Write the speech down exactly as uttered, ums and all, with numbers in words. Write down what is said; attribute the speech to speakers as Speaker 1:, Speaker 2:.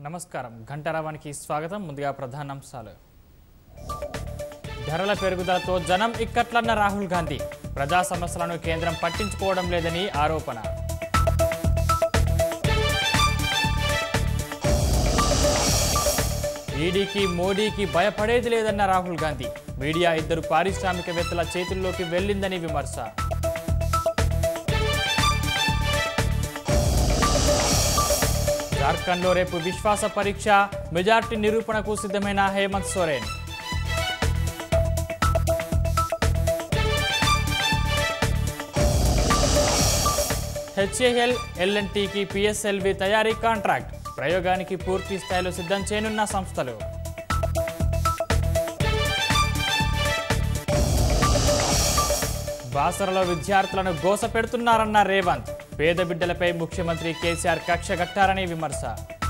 Speaker 1: నమస్కారం ఘంటారావానికి స్వాగతం. ముందుగా ప్రధానాంశాలు. ధరల పెరుగుదలతో జనం ఇక్కట్లన్న రాహుల్ గాంధీ. ప్రజా సమస్యలను కేంద్రం పట్టించుకోవడం లేదని ఆరోపణ. ఈడీకి మోడీకి భయపడేది లేదన్న రాహుల్ గాంధీ. మీడియా ఇద్దరు పారిశ్రామికవేత్తల చేతుల్లోకి వెళ్లిందని విమర్శ. జార్ఖండ్లో రేపు విశ్వాస పరీక్ష. మెజార్టీ నిరూపణకు సిద్ధమైన హేమంత్ సోరెన్. హెచ్ఏఎల్ ఎల్ఎన్టీకి పిఎస్ఎల్వి తయారీ కాంట్రాక్ట్. ప్రయోగానికి పూర్తి స్థాయిలో సిద్ధం చేయనున్న సంస్థలు. బాసరలో విద్యార్థులను గోస పెడుతున్నారన్న రేవంత్. పేద బిడ్డలపై ముఖ్యమంత్రి కేసీఆర్ కక్ష కట్టారని విమర్శ.